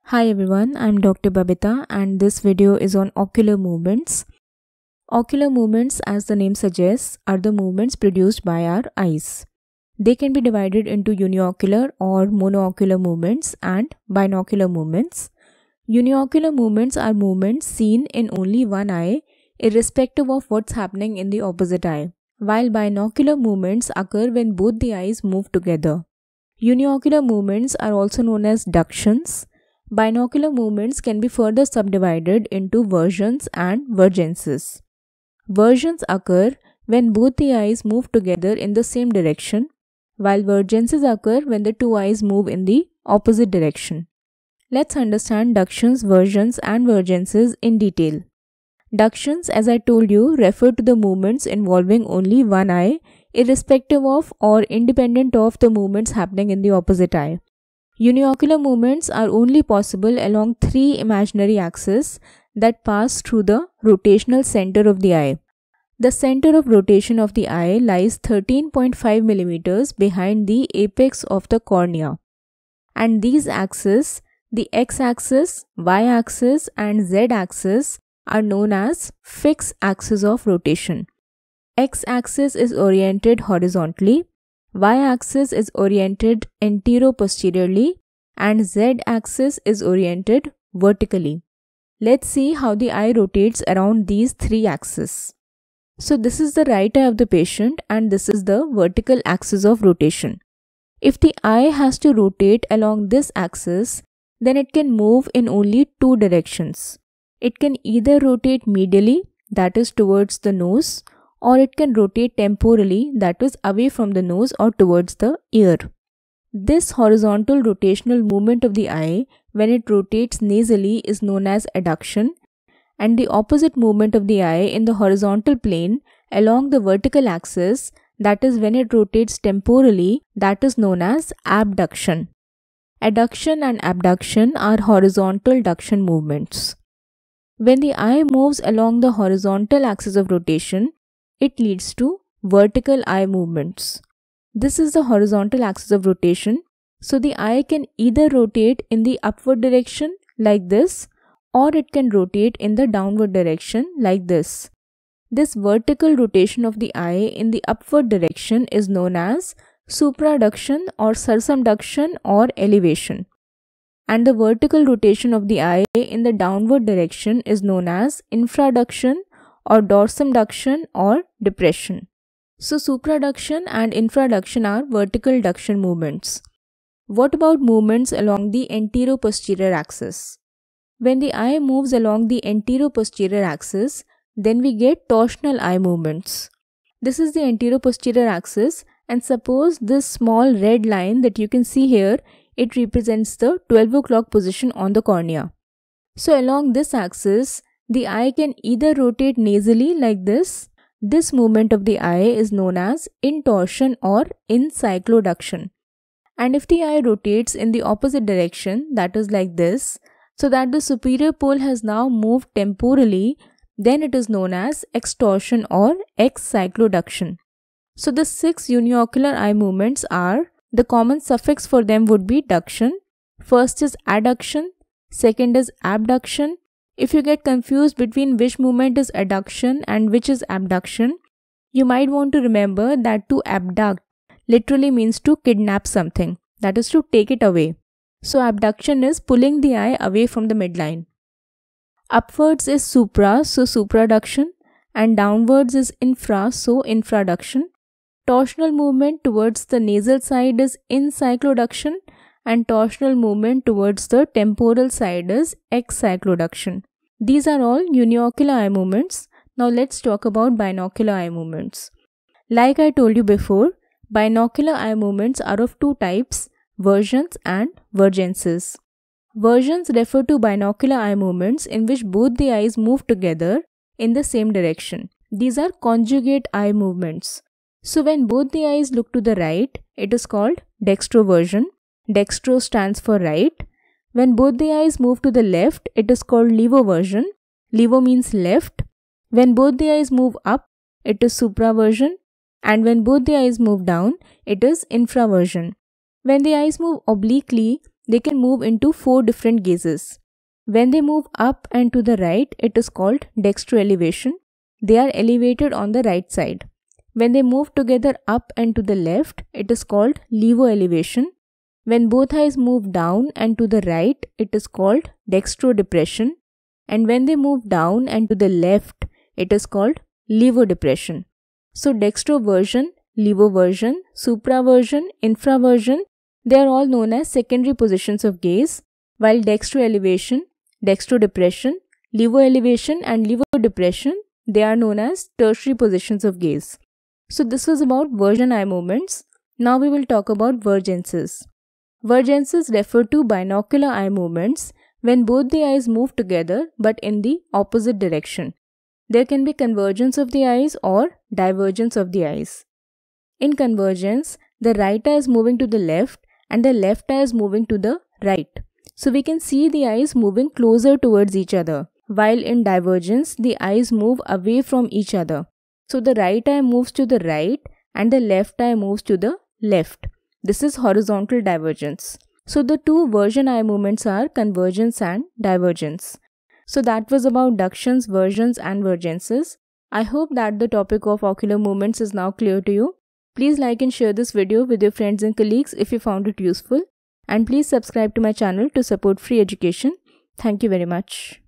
Hi everyone, I'm Dr. Babita and this video is on ocular movements. Ocular movements, as the name suggests, are the movements produced by our eyes. They can be divided into uniocular or monocular movements and binocular movements. Uniocular movements are movements seen in only one eye, irrespective of what's happening in the opposite eye, while binocular movements occur when both the eyes move together. Uniocular movements are also known as ductions. Binocular movements can be further subdivided into versions and vergences. Versions occur when both the eyes move together in the same direction, while vergences occur when the two eyes move in the opposite direction. Let's understand ductions, versions, and vergences in detail. Ductions, as I told you, refer to the movements involving only one eye, irrespective of or independent of the movements happening in the opposite eye. Uniocular movements are only possible along three imaginary axes that pass through the rotational center of the eye. The center of rotation of the eye lies 13.5 mm behind the apex of the cornea. And these axes, the x-axis, y-axis and z-axis, are known as Fick's axis of rotation. X-axis is oriented horizontally, y-axis is oriented antero-posteriorly and z-axis is oriented vertically. Let's see how the eye rotates around these three axes. So this is the right eye of the patient and this is the vertical axis of rotation. If the eye has to rotate along this axis, then it can move in only two directions. It can either rotate medially, that is towards the nose, or it can rotate temporally, that is away from the nose or towards the ear. This horizontal rotational movement of the eye when it rotates nasally is known as adduction, and the opposite movement of the eye in the horizontal plane along the vertical axis, that is when it rotates temporally, that is known as abduction. Adduction and abduction are horizontal duction movements. When the eye moves along the horizontal axis of rotation, it leads to vertical eye movements. This is the horizontal axis of rotation, so the eye can either rotate in the upward direction like this, or it can rotate in the downward direction like this. This vertical rotation of the eye in the upward direction is known as supraduction or sursumduction or elevation. And the vertical rotation of the eye in the downward direction is known as infraduction or dorsumduction or depression. So supraduction and infraduction are vertical duction movements. What about movements along the antero-posterior axis? When the eye moves along the antero-posterior axis, then we get torsional eye movements. This is the antero-posterior axis, and suppose this small red line that you can see here, it represents the 12 o'clock position on the cornea. So along this axis, the eye can either rotate nasally like this. This movement of the eye is known as intorsion or encycloduction. And if the eye rotates in the opposite direction, that is like this, so that the superior pole has now moved temporally, then it is known as extorsion or excycloduction. So the 6 uniocular eye movements are, the common suffix for them would be duction. First is adduction, second is abduction. If you get confused between which movement is adduction and which is abduction, you might want to remember that to abduct literally means to kidnap something, that is to take it away. So abduction is pulling the eye away from the midline. Upwards is supra, so supraduction, and downwards is infra, so infraduction. Torsional movement towards the nasal side is encycloduction, and torsional movement towards the temporal side is excycloduction. These are all uniocular eye movements. Now let's talk about binocular eye movements. Like I told you before, binocular eye movements are of two types, versions and vergences. Versions refer to binocular eye movements in which both the eyes move together in the same direction. These are conjugate eye movements. So when both the eyes look to the right, it is called dextroversion. Dextro stands for right. When both the eyes move to the left, it is called levoversion. Levo means left. When both the eyes move up, it is supraversion. And when both the eyes move down, it is infraversion. When the eyes move obliquely, they can move into 4 different gazes. When they move up and to the right, it is called dextroelevation. They are elevated on the right side. When they move together up and to the left, it is called levoelevation. When both eyes move down and to the right, it is called dextrodepression. And when they move down and to the left, it is called levodepression. So dextroversion, levoversion, supraversion, infraversion, they are all known as secondary positions of gaze, while dextroelevation, dextrodepression, levoelevation and levodepression, they are known as tertiary positions of gaze. So this was about version eye movements. Now we will talk about vergences. Vergences refer to binocular eye movements when both the eyes move together but in the opposite direction. There can be convergence of the eyes or divergence of the eyes. In convergence, the right eye is moving to the left and the left eye is moving to the right. So we can see the eyes moving closer towards each other. While in divergence, the eyes move away from each other. So the right eye moves to the right and the left eye moves to the left. This is horizontal divergence. So the two version eye movements are convergence and divergence. So that was about ductions, versions and vergences. I hope that the topic of ocular movements is now clear to you. Please like and share this video with your friends and colleagues if you found it useful. And please subscribe to my channel to support free education. Thank you very much.